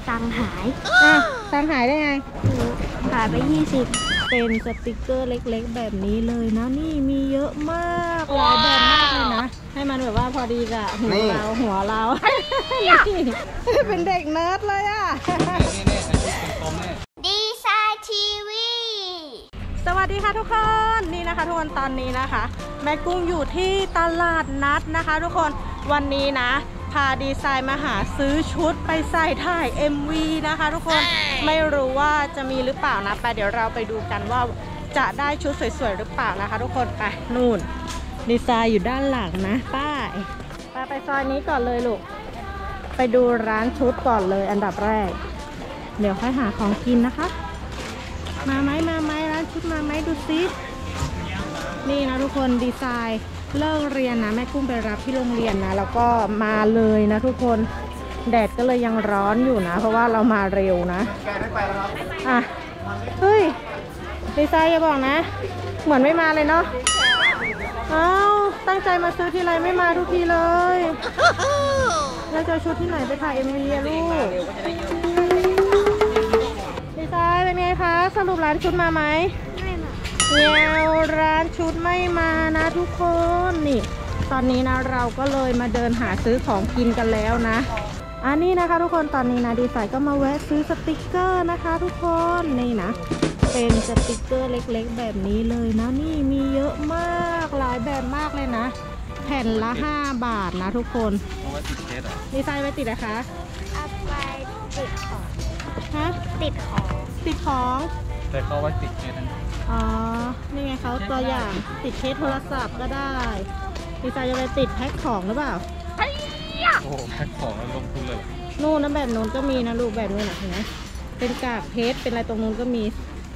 ตังหายตังหายได้ไงหายไป20 เป็นสติกเกอร์เล็กๆแบบนี้เลยนะนี่มีเยอะมากหลายแบบมากเลยนะให้มันแบบว่าพอดีกับหัวเราเป็นเด็กเนิร์ดเลยอ่ะดีไซน์ทีวีสวัสดีค่ะทุกคนนี่นะคะทุกคนตอนนี้นะคะแม่กุ้งอยู่ที่ตลาดนัดนะคะทุกคนวันนี้นะพาดีไซน์มาหาซื้อชุดไปใส่ถ่าย MV นะคะทุกคนไม่รู้ว่าจะมีหรือเปล่านะไปเดี๋ยวเราไปดูกันว่าจะได้ชุดสวยๆหรือเปล่านะคะทุกคนไปนู่นดีไซน์อยู่ด้านหลังนะป้ายไปซอยนี้ก่อนเลยลูกไปดูร้านชุดก่อนเลยอันดับแรกเดี๋ยวค่อยหาของกินนะคะมาไหมร้านชุดมาไหมดูซินี่นะทุกคนดีไซน์เลิกเรียนนะแม่กุ้งไปรับที่โรงเรียนนะแล้วก็มาเลยนะทุกคนแดดก็เลยยังร้อนอยู่นะเพราะว่าเรามาเร็วนะอ่ะเฮ้ยดีไซน์อย่าบอกนะเหมือนไม่มาเลยเนาะอ้าวตั้งใจมาซื้อทีไรไม่มาทุกทีเลยแล้วจะชุดที่ไหนไปถ่าย MV อะลูกดีไซน์เป็นไงคะสรุปร้านชุดมาไหมเนี่ยร้านชุดไม่มานะทุกคนนี่ตอนนี้นะเราก็เลยมาเดินหาซื้อของกินกันแล้วนะอันนี้นะคะทุกคนตอนนี้นะดีไซน์ก็มาแวะซื้อสติกเกอร์นะคะทุกคนนี่นะเป็นสติกเกอร์เล็กๆแบบนี้เลยนะนี่มีเยอะมากหลายแบบมากเลยนะแผ่นละ5 บาทนะทุกคนดีไซน์ไปติดนะคะเอาไปติดของฮะติดของแต่เขาไว้ติดเคสนั้นอ๋อนี่ไงเขาตัวอย่างติดเคสโทรศัพท์ก็ได้ดีไซน์จะไปติดแพ็คของหรือเปล่าโอ้แพ็คของแล้วลงทุนเลยนู่นนะแบบนู้นก็มีนะลูกแบบนู้นนะเห็นไหมเป็นกากเพชรเป็นอะไรตรงนู้นก็มี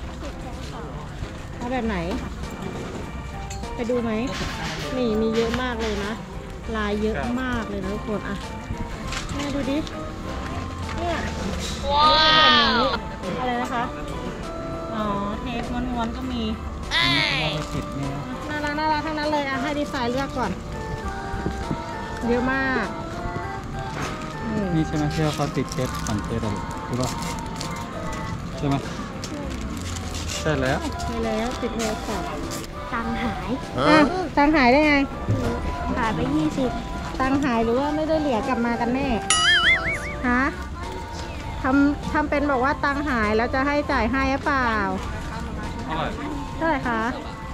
เอาแบบไหนไปดูไหมนี่มีเยอะมากเลยนะลายเยอะมากเลยนะทุกคนอ่ะแม่ดูดิเนี่ยว้าวอะไรนะคะอ๋อเทปม้วนๆก็มีน่ารักทั้งนั้นเลยอ่ะให้ดีไซน์เลือกก่อนเยอะมากนี่ใช่ไหมที่เขาติดเคสของเคสอะไรรู้ป่ะใช่ไหมใช่แล้วติดโทรศัพท์ตังหายตังหายได้ไงหายไป20 ตังหายหรือว่าไม่ได้เหลือกลับมากันแน่ฮะทำเป็นบอกว่าตังหายแล้วจะให้จ่ายให้หรือเปล่าเท่าไหร่คะ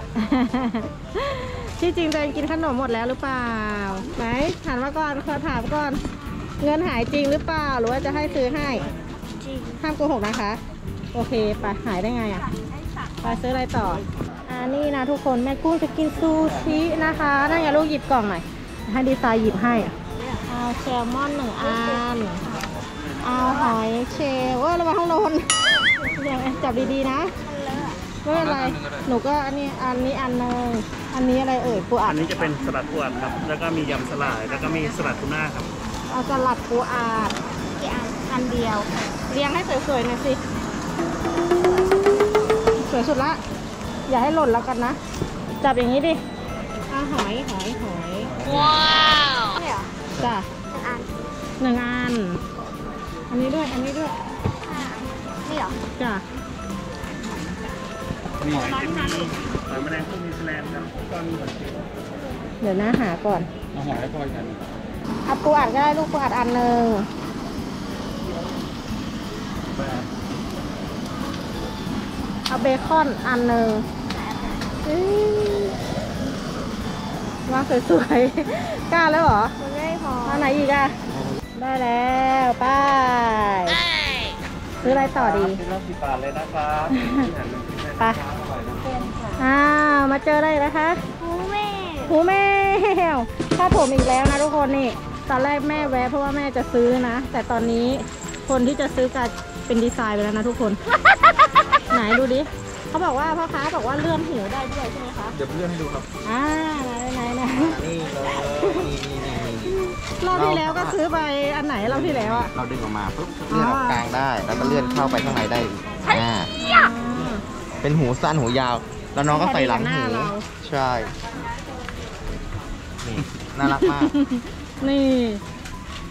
ที่จริงตัวเองกินขนมหมดแล้วหรือเปล่าไหนถามมาก่อนขอถามก่อนเงินหายจริงหรือเปล่าหรือว่าจะให้ซื้อให้จริงห้ามโกหกนะคะโอเคไปหายได้ไงอ่ะไปซื้ออะไรต่อนี่นะทุกคนแม่กุ้งจะกินซูชินะคะนั่นไงลูกหยิบกล่องหน่อยให้ดีไซน์หยิบให้เอาแซลมอน1 อันเอาหอยเชลล์ระวังข้างโดนจับดีๆนะไม่เป็นไรหนูก็อันนี้อันนึงอันนี้อะไรเอ่ยปูอัดอันนี้จะเป็นสลัดปูอัดครับแล้วก็มียำสลัดแล้วก็มีสลัดทูน่าครับเอาสลัดปูอัดกี่อันเดียวเรียงให้สวยๆหน่อยสิสวยสุดละอย่าให้หล่นแล้วกันนะจับอย่างนี้ดิหอยว้าวนี่เหรอจ้ะ1 อันอันนี้ด้วยนี่เหรอจ้ะหอยจะมีหอยแมลงภู่นิวซีแลนด์ครับก็มีหอยเดี๋ยวนะหาก่อนเอาหอยให้พ่อกันเอาปูอัดก็ได้ลูกปูอัดอันนึงเอาเบคอนอันนึงว่าสวยๆกล้าแล้วเหรอไม่พออันไหนอีกอะได้แล้วไปซื้ออะไรต่อดี 10 บาทเลยนะครับไปมาเจออะไรนะคะหูแมวถ้าผมอีกแล้วนะทุกคนนี่ตอนแรกแม่แวะเพราะว่าแม่จะซื้อนะแต่ตอนนี้คนที่จะซื้อกลายเป็นดีไซน์ไปแล้วนะทุกคน ไหนดูดิเขาบอกว่าพ่อค้าบอกว่าเลื่อนหูได้ด้วยใช่ไหมคะเดี๋ยวเลื่อนให้ดูครับไหนนี่เลยรอบที่แล้วก็ซื้อไปอันไหนรอบที่แล้วอะเราดึงออกมาปุ๊บเลื่อนออกกลางได้แล้วก็เลื่อนเข้าไปข้างในได้เป็นหูสั้นหูยาวแล้วน้องก็ใส่หลังหูใช่นี่น่ารักมากนี่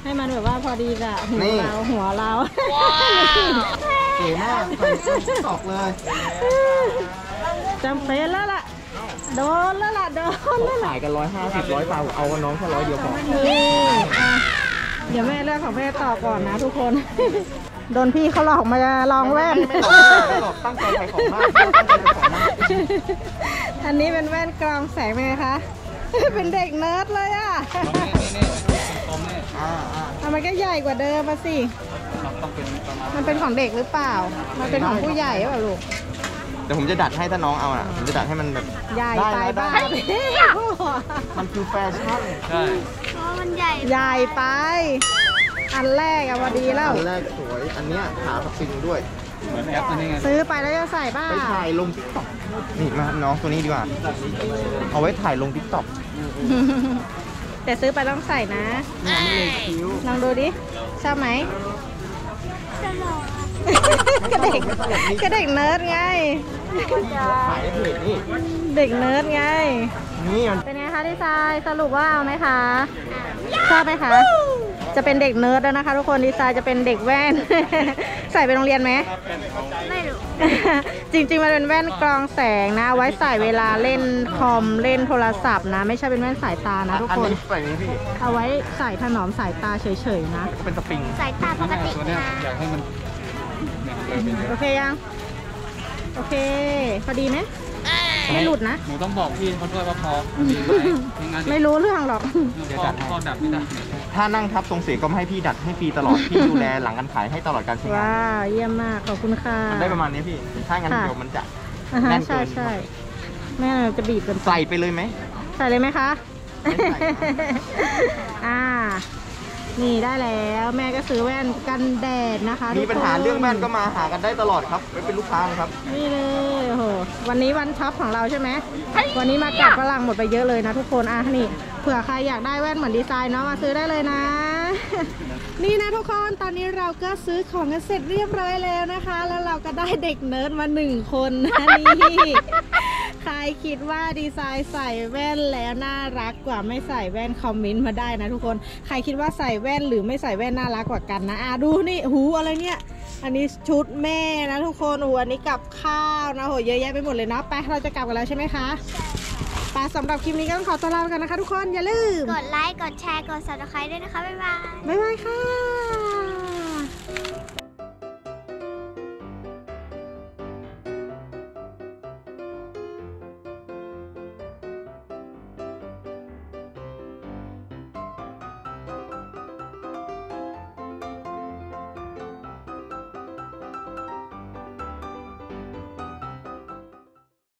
ให้มันแบบว่าพอดีกับหัวนี่เราหัวเราเก๋มากใส่ติ๊กตอกเลยจำเป็นแล้วล่ะ โดนแล้วล่ะ โดนแล้วล่ะขายกัน150 100 เปล่าเอากับน้องแค่100 เดียวพอนี่อ่ะเดี๋ยวแม่เลือกของแม่ต่อก่อนนะทุกคน โดนพี่เขาหลอกมาลองแว่นไม่หลอกตั้งใจขายของมากตั้งใจขายของมากอันนี้เป็นแว่นกรองแสงไหมคะ เป็นเด็กเนิร์ดเลยอ่ะนี่ตรงนี่อ่ะมันก็ใหญ่กว่าเดิมมาสิต้องเป็นประมาณมันเป็นของเด็กหรือเปล่า มันเป็นของผู้ใหญ่หรือเปล่าลูกเดี๋ยวผมจะดัดให้ถ้าน้องเอาน่ะผมจะดัดให้มันแบบใหญ่ไปได้บ้าได้ มันคือแฟชั่นใช่เพราะมันใหญ่ใหญ่ไป อันแรกอะพอดีแล้วอันแรกสวย อันเนี้ยขาสปริงด้วยเหมือนแอปตัวนี้ไงซื้อไปแล้วจะใส่บ้าไปถ่ายลง TikTok นี่มาน้องตัวนี้ดีกว่า เอาไว้ถ่ายลง TikTok แต่ซื้อไปต้องใส่นะ ลองดูดิ ชอบไหมจะหลอกก็เด็กก็เด็กเนิร์ดไงถ่ายให้เพจนี่เด็กเนิร์ดไงนี่มันเป็นไงคะดีไซน์สรุปว่าเอาไหมคะ ชอบไหมคะ จะเป็นเด็กเนิร์ดแล้วนะคะ ทุกคนดีไซน์จะเป็นเด็กแว่น ใส่ไปโรงเรียนไหมไม่รู้จริงๆมันเป็นแว่นกรองแสงนะเอาไว้ใส่เวลาเล่นคอมเล่นโทรศัพท์นะ ไม่ใช่เป็นแว่นสายตานะทุกอันคนนี้ใส่นี้พี่เอาไว้ใส่ถนอมสายตาเฉยๆนะก็เป็นสปริงสายตาปกติตัวเนี้ยนะอยากให้มันเนี่ยเลยเป็นเยโออะเคยัง โอเค พอดีไหมไม่หลุดนะหนูต้องบอกพี่เขาด้วยว่าพอดีไหมไม่งั้นไม่รู้เรื่องหรอกพอดับไม่ได้ถ้านั่งทับตรงเสียก็ไม่ให้พี่ดัดให้ฟรีตลอด พี่ดูแลหลังการขายให้ตลอดการใช้งานว้าวเยี่ยมมาก ขอบคุณค่ะมันได้ประมาณนี้พี่ ถ้างั้นค่ะเดี๋ยวมันจะอ่าฮะแน่นเกิใช่นใช่แม่จะบีบกันใส่ไปเลยไหมใส่เลยไหมคะไม่ใส่อ่า นี่ได้แล้วแม่ก็ซื้อแว่นกันแดดนะคะมีปัญหาทุกคนเรื่องแว่นก็มาหากันได้ตลอดครับไว้เป็นลูกค้าเลยครับนี่เลยโอ้โหวันนี้วันช็อปของเราใช่ไหมวันนี้มากัดฝรั่งหมดไปเยอะเลยนะทุกคนอ่ะนี่เผื่อใครอยากได้แว่นเหมือนดีไซน์เนาะมาซื้อได้เลยนะ นี่นะทุกคนตอนนี้เราก็ซื้อของกันเสร็จเรียบร้อยแล้วนะคะ แล้วเราก็ได้เด็กเนิร์ดมา1 คนนะนี่ใครคิดว่าดีไซน์ใส่แว่นแล้วน่ารักกว่าไม่ใส่แว่นคอมเมนต์มาได้นะทุกคนใครคิดว่าใส่แว่นหรือไม่ใส่แว่นน่ารักกว่ากันนะดูนี่หูอะไรเนี่ยอันนี้ชุดแม่นะทุกคนอันนี้กับข้าวนะโหเยอะแยะไปหมดเลยเนาะไปเราจะกลับกันแล้วใช่ไหมคะไปสำหรับคลิปนี้ก็ต้องขอตัวลาไปกันนะคะทุกคนอย่าลืมกดไลค์ กดแชร์ กด subscribe ด้วยนะคะ บ๊ายบายบ๊ายบายค่ะ